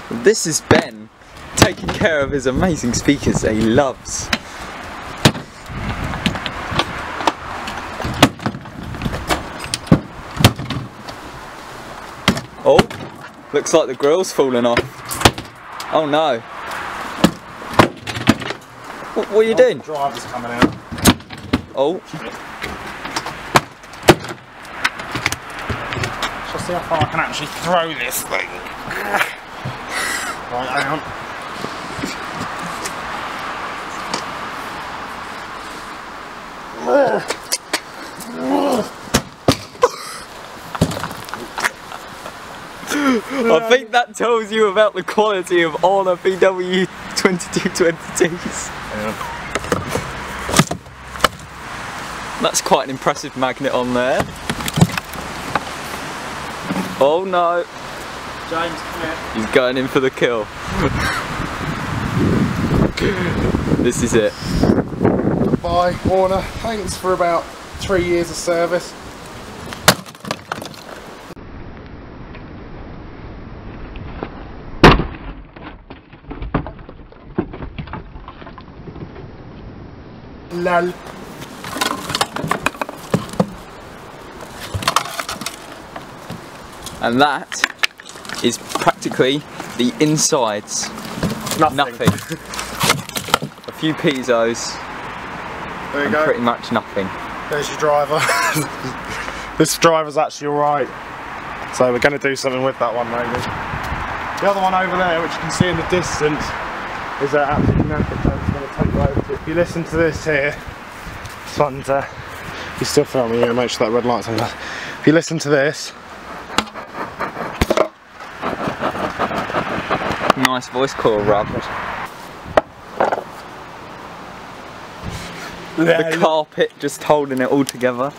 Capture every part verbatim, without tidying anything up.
This is Ben taking care of his amazing speakers that he loves. Oh, looks like the grill's falling off. Oh no. What, what are you oh, doing? The driver's coming out. Oh. Shall see how far I can actually throw this thing. Right, hang on. I think that tells you about the quality of Auna P W twenty-two twenty-twos. Yeah. That's quite an impressive magnet on there. Oh no. James, come here. He's going in for the kill. This is it. Bye, Auna. Thanks for about three years of service. Lol. And that is practically the insides. Nothing. Nothing. A few piezos. There you and go. Pretty much nothing. There's your driver. This driver's actually alright. So we're going to do something with that one maybe. The other one over there, which you can see in the distance, is uh, absolutely knackered. So I'm just going to take you over to it. If you listen to this here, this one's, uh, you're still filming, you make sure that red light's on. If you listen to this, nice voice coil rub. The carpet just holding it all together.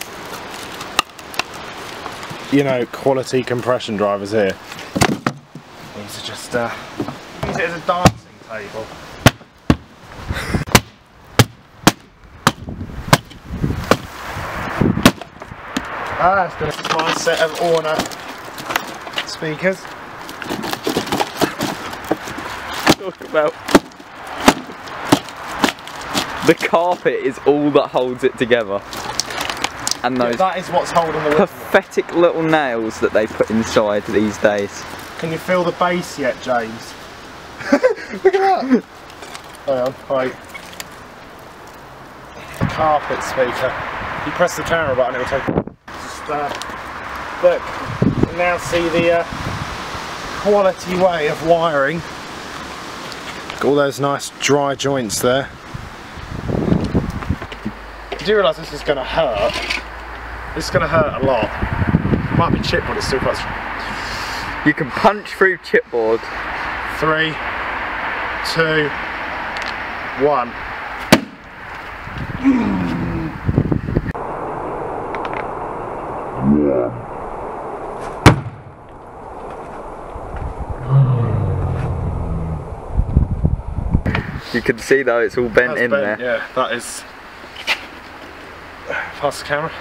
You know, quality compression drivers here. These are just, uh, use it as a dancing table. Ah, it's got a nice set of Auna speakers. Talk about the carpet is all that holds it together, and those yeah, that is what's holding the pathetic little nails that they put inside these days. Can you feel the bass yet, James? Look at that. Hang on, wait. Carpet speaker. If you press the camera button, it will take. Just, uh, look, you can now see the uh, quality way of wiring. Got all those nice dry joints there. Did you realise this is going to hurt? This is going to hurt a lot. It might be chipboard, it's still quite strong. You can punch through chipboard. Three, two, one. You can see though it's all bent That's in bent, there. Yeah, that is. Pass the camera.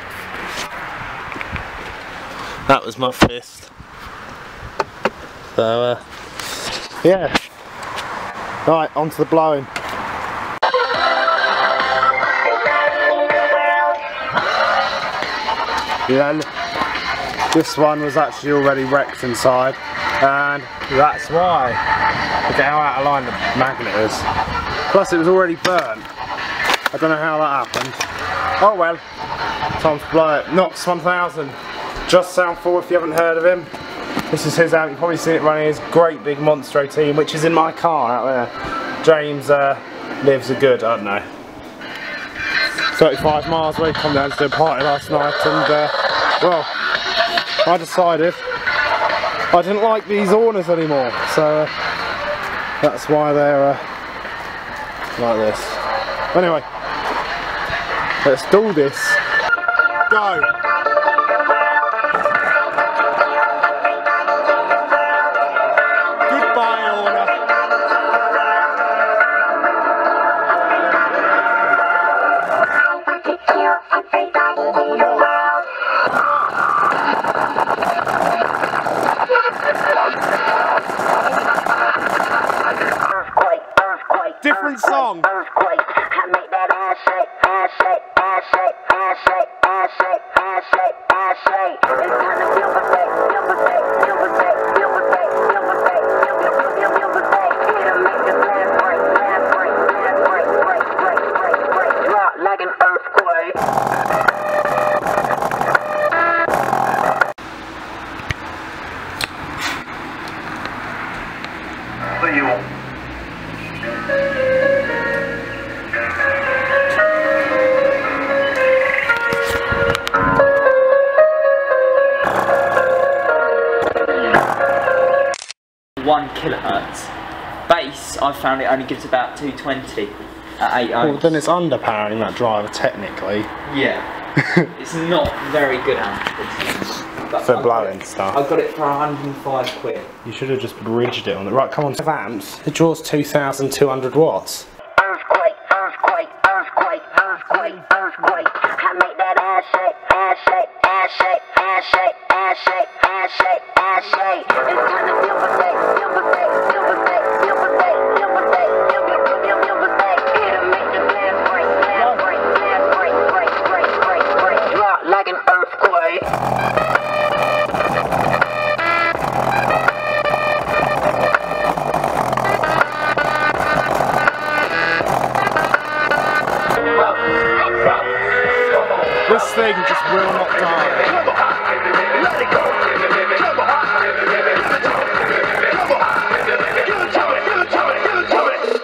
That was my fist. So, uh, yeah. Right, on to the blowing. Yeah, this one was actually already wrecked inside, and that's why. Look at how out of line the magnet is. Plus, it was already burnt. I don't know how that happened. Oh well, time to blow it. Knox one thousand. Just Sound four if you haven't heard of him. This is his amp. You've probably seen it running his great big Monstro team, which is in my car out there. James uh, lives a good, I don't know, thirty-five miles away. Come down to do a party last night, and uh, well, I decided I didn't like these Aunas anymore, so uh, that's why they're uh, like this. Anyway, let's do this. Go! Goodbye, Auna. Different song. Earthquake, I make that ass shake, ass shake, ass shake, ass shake, ass shake, ass shake, ass shake. It's time to feel the fake, feel the fake, feel the fake, feel the fake, feel the fake, feel the feel, feel, feel the fake. It'll make the glass break, glass break, glass break, break, break, break, break, drop like an earthquake. For you. One kilohertz. Bass, I found it only gives about two twenty at eight ohms. Well, then it's underpowering that driver technically. Yeah. It's not very good amp. For blowing stuff. I got it for one hundred and five quid. You should have just bridged it on the right. Come on, five amps. It draws two thousand two hundred watts. Earthquake, earthquake, earthquake, earthquake, earthquake. I make that ass shake, ass shake, ass shake, ass shake, ass shake, ass shake, ass shake. It's time to feel the fake, feel the fake, feel the fake, feel the fake, feel the fake, feel, feel, feel, feel, feel the fake. It'll make the glass break, glass break, glass break, break, break, break, break, drop like an earthquake. This thing just will not die. Let it go. Come on. Come on. Give it to me, give it to me, give it to me.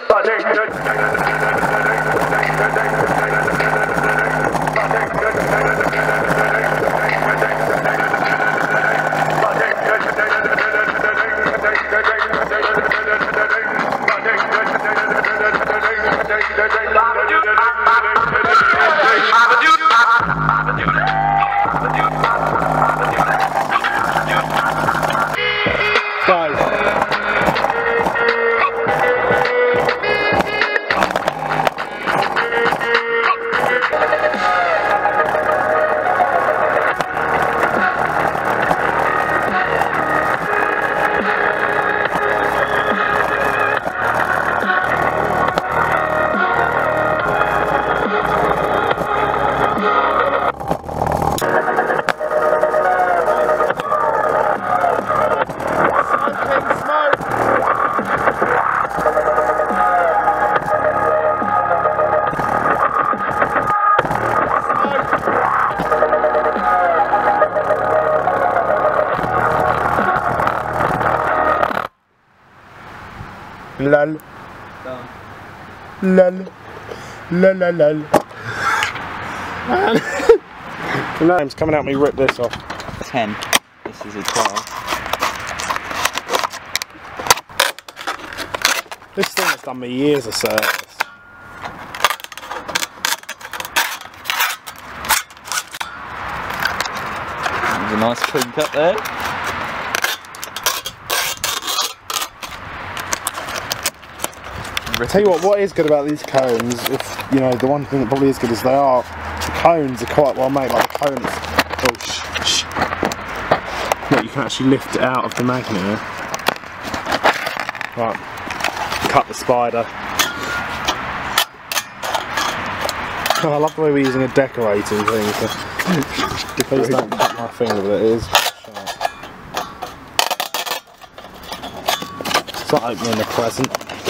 Lol. Lol. Lol lol lol. The name's coming out me rip this off. ten. This is a twelve. This thing has done me years of service. There's a nice clean cut there. I tell you what, what is good about these cones, if you know, the one thing that probably is good is they are, the cones are quite well made, like the cones, oh shh, shh. Look, you can actually lift it out of the magnet here. Right, cut the spider. Oh, I love the way we're using a decorating thing, so please don't cut my finger with it, it is sharp. It's like opening a present.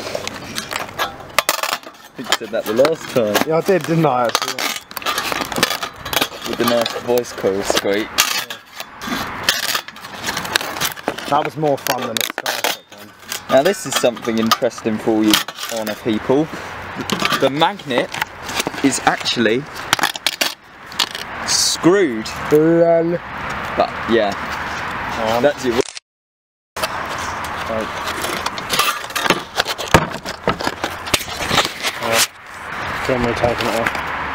I think you said that the last time. Yeah, I did, didn't I, actually? With the nice voice coil squeak. That was more fun than the Star Trek one. Now this is something interesting for you, Auna people. The magnet is actually screwed. Lol. But yeah, Um, that's it. Right. Film me taking it off.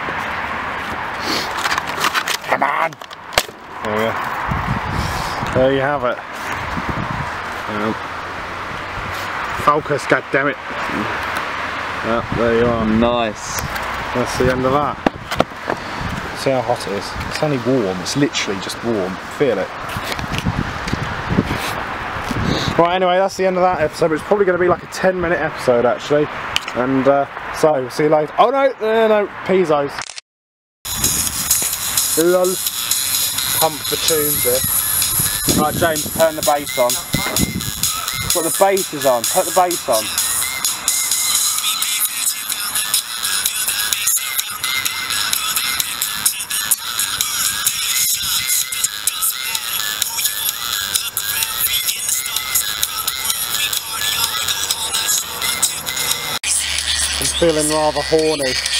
Come on! There we go. There you have it. Um, focus, goddammit. Yeah, there you are. Nice. That's the end of that. See how hot it is. It's only warm, it's literally just warm. Feel it. Right, anyway, that's the end of that episode. It's probably going to be like a ten minute episode actually. And uh, so, see you later. Oh no, no, no, Pezos. Lol. Pump for tunes here. Right, James, turn the bass on. Put the bass is on. Put the bass on. I'm feeling rather horny.